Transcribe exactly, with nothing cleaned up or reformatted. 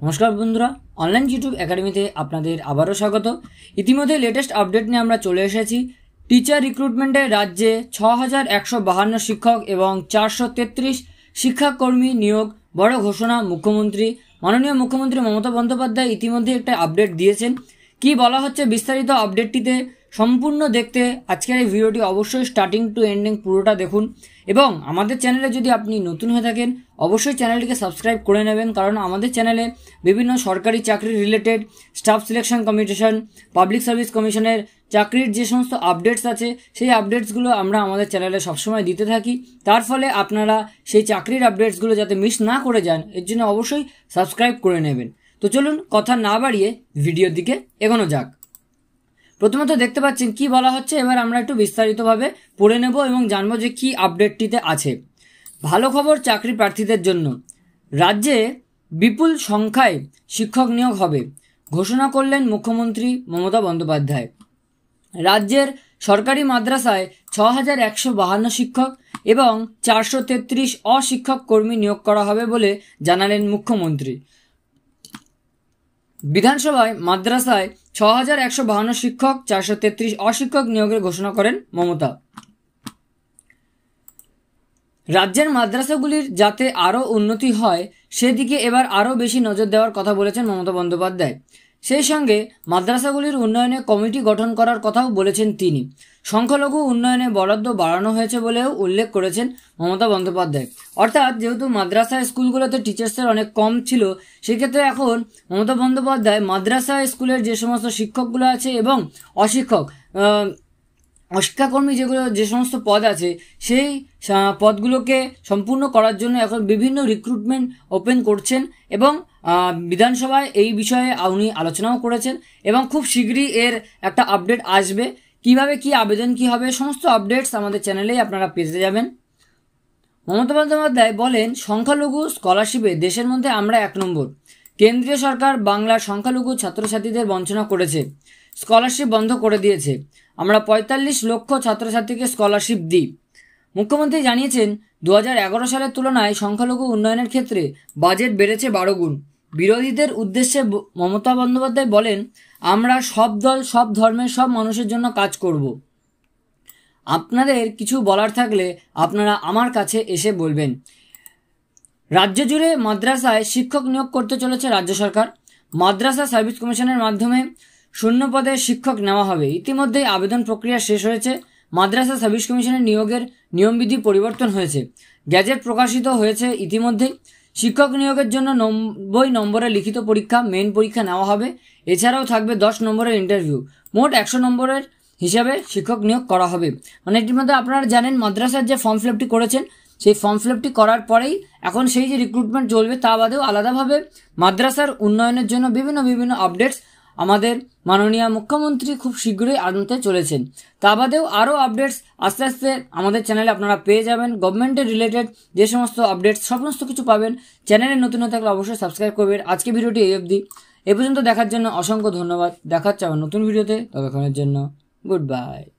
नमस्कार बंधुरा online YouTube एकाडेमीते आपनादेर आबारो स्वागत। इतिमध्ये लेटेस्ट अपडेट निये आमरा चले एसेछि। टीचार रिक्रुटमेंटे राज्ये छ हज़ार एकशो बाहान्न शिक्षक एवं चारशो तेत्रिश शिक्षाकर्मी नियोग बड़ घोषणा मुख्यमंत्री माननीय मुख्यमंत्री ममता बंदोपाध्याय इतिमध्ये एक अपडेट दिएছেন। कि बला हच्छे विस्तारित अपडेटটিতে सम्पूर्ण देखते आजकेर এই ভিডিওটি অবশ্যই স্টার্টিং টু এন্ডিং পুরোটা দেখুন এবং আমাদের চ্যানেলে যদি আপনি নতুন হয়ে থাকেন অবশ্যই চ্যানেলটিকে সাবস্ক্রাইব করে নেবেন, কারণ আমাদের চ্যানেলে বিভিন্ন সরকারি চাকরি related staff selection commission public service কমিশনের চাকরির যে সমস্ত আপডেটস আছে সেই আপডেটসগুলো আমরা আমাদের চ্যানেলে সবসময় দিতে থাকি। তার ফলে আপনারা সেই চাকরির আপডেটসগুলো যাতে মিস না করে যান এর জন্য অবশ্যই সাবস্ক্রাইব করে নেবেন। তো চলুন কথা না বাড়িয়ে ভিডিওর দিকে এগোনো যাক। প্রথমত দেখতে পাচ্ছেন কি বলা হচ্ছে, এবার আমরা একটু বিস্তারিতভাবে পড়ে নেব এবং জানবো যে কি আপডেটটিতে আছে। ভালো খবর চাকরি প্রার্থীদের জন্য, রাজ্যে বিপুল সংখ্যায় শিক্ষক নিয়োগ হবে ঘোষণা করলেন মুখ্যমন্ত্রী মমতা বন্দ্যোপাধ্যায়। রাজ্যের সরকারি মাদ্রাসায় ছ হাজার একশো বাহান্ন শিক্ষক এবং চারশো তেত্রিশ অশিক্ষক কর্মী নিয়োগ করা হবে বলে জানালেন মুখ্যমন্ত্রী। বিধানসভায় মাদ্রাসায় ছ হাজার একশো বাহান্ন শিক্ষক চারশো তেত্রিশ অশিক্ষক নিয়োগের ঘোষণা করেন মমতা। রাজ্যের মাদ্রাসাগুলির যাতে আরও উন্নতি হয় সেদিকে এবার আরও বেশি নজর দেওয়ার কথা বলেছেন মমতা বন্দ্যোপাধ্যায়। সেই সঙ্গে মাদ্রাসাগুলির উন্নয়নে কমিটি গঠন করার কথাও বলেছেন তিনি। সংখ্যালঘু উন্নয়নে বরাদ্দ বাড়ানো হয়েছে বলেও উল্লেখ করেছেন মমতা বন্দ্যোপাধ্যায়। অর্থাৎ যেহেতু মাদ্রাসা স্কুলগুলোতে টিচার্সের অনেক কম ছিল, সেক্ষেত্রে এখন মমতা বন্দ্যোপাধ্যায় মাদ্রাসা স্কুলের যে সমস্ত শিক্ষকগুলো আছে এবং অশিক্ষক অশিক্ষাকর্মী যেগুলো যে সমস্ত পদ আছে সেই পদগুলোকে সম্পূর্ণ করার জন্য এখন বিভিন্ন রিক্রুটমেন্ট ওপেন করছেন এবং বিধানসভায় এই বিষয়ে উনি আলোচনাও করেছেন এবং খুব শীঘ্রই এর একটা আপডেট আসবে। কিভাবে কি আবেদন কি হবে সমস্ত আপডেটস আমাদের চ্যানেলেই আপনারা পেতে যাবেন। মমতা বন্দ্যোপাধ্যায় বলেন, সংখ্যালঘু স্কলারশিপে দেশের মধ্যে আমরা এক নম্বর। কেন্দ্রীয় সরকার বাংলার সংখ্যালঘু ছাত্রছাত্রীদের বঞ্চনা করেছে, স্কলারশিপ বন্ধ করে দিয়েছে। আমরা পঁয়তাল্লিশ লক্ষ ছাত্রছাত্রীকে স্কলারশিপ দিই। মুখ্যমন্ত্রী জানিয়েছেন, দু হাজার এগারো সালের তুলনায় সংখ্যালঘু উন্নয়নের ক্ষেত্রে বাজেট বেড়েছে বারো গুণ। বিরোধীদের উদ্দেশ্যে মমতা বন্দ্যোপাধ্যায় বলেন, আমরা সব দল সব ধর্মের সব মানুষের জন্য কাজ করব। আপনাদের কিছু বলার থাকলে আপনারা আমার কাছে এসে বলবেন। রাজ্য জুড়ে মাদ্রাসায় শিক্ষক নিয়োগ করতে চলেছে রাজ্য সরকার। মাদ্রাসা সার্ভিস কমিশনের মাধ্যমে শূন্য পদে শিক্ষক নেওয়া হবে। ইতিমধ্যেই আবেদন প্রক্রিয়া শেষ হয়েছে। মাদ্রাসা সার্ভিস কমিশনের নিয়োগের নিয়মবিধি পরিবর্তন হয়েছে, গ্যাজেট প্রকাশিত হয়েছে ইতিমধ্যেই। শিক্ষক নিয়োগের জন্য নব্বই নম্বরের লিখিত পরীক্ষা মেইন পরীক্ষা নেওয়া হবে। এছাড়াও থাকবে দশ নম্বরের ইন্টারভিউ। মোট একশো নম্বরের হিসাবে শিক্ষক নিয়োগ করা হবে। মানে ইতিমধ্যে আপনারা জানেন মাদ্রাসার যে ফর্ম ফিল আপটি করেছেন সেই ফর্ম ফিল আপটি করার পরেই এখন সেই যে রিক্রুটমেন্ট চলবে তা বাদেও আলাদাভাবে মাদ্রাসার উন্নয়নের জন্য বিভিন্ন বিভিন্ন আপডেটস আমাদের মাননীয় মুখ্যমন্ত্রী খুব শীঘ্রই আনতে চলেছেন। তা বাদেও আরও আপডেটস আস্তে আস্তে আমাদের চ্যানেলে আপনারা পেয়ে যাবেন। গভর্নমেন্টের রিলেটেড যে সমস্ত আপডেটস সমস্ত কিছু পাবেন। চ্যানেলে নতুন হয়ে থাকলে অবশ্যই সাবস্ক্রাইব করবেন। আজকে ভিডিওটি এই অবধি, এ পর্যন্ত দেখার জন্য অসংখ্য ধন্যবাদ। দেখাচ্ছে আবার নতুন ভিডিওতে, ততক্ষণের জন্য গুড বাই।